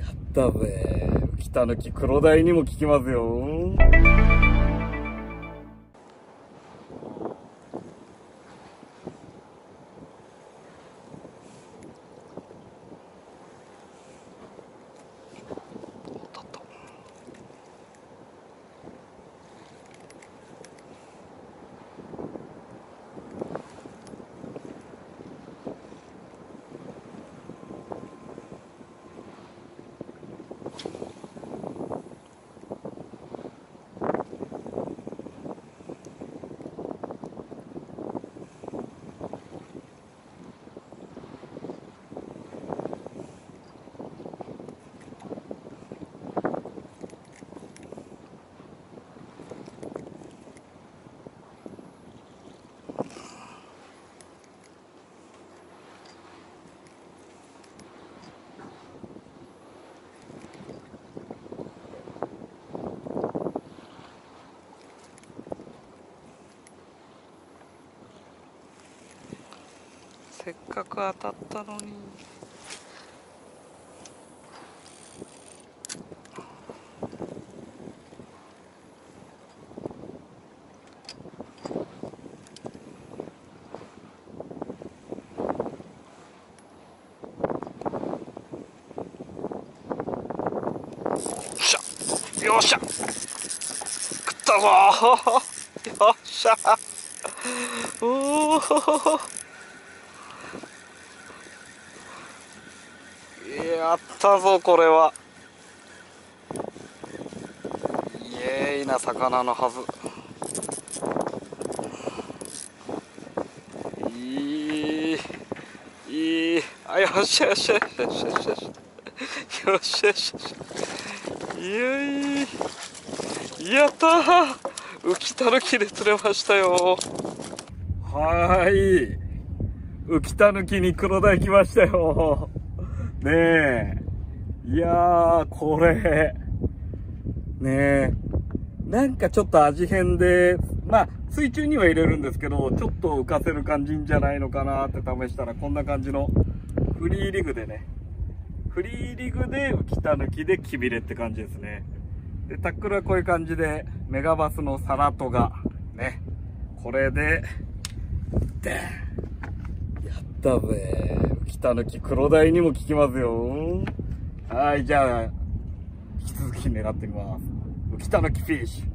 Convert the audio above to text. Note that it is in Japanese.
ったぜ。浮きたぬき黒鯛にも効きますよ。せっかく当たったのに。よっしゃ食ったぞー。よっしゃおおやったぞこれは。イエーイな魚のはず。いいあ、よっしゃよっしゃよっしゃよっしゃよっしゃよっしゃよっしゃ。やったー、浮きたぬきで釣れましたよ。はーい、浮きたぬきに黒鯛来ましたよ。ねえ、いやーこれねえ、なんかちょっと味変で、まあ水中には入れるんですけど、ちょっと浮かせる感じじゃないのかなって試したら、こんな感じのフリーリグでね、フリーリグで浮きたぬきでキビレって感じですね。でタックルはこういう感じで、メガバスのサラトがね、これででやったぜ。浮きたぬき黒鯛にも効きますよ。はい、じゃあ引き続き狙ってみます。浮きたぬきフィッシュ。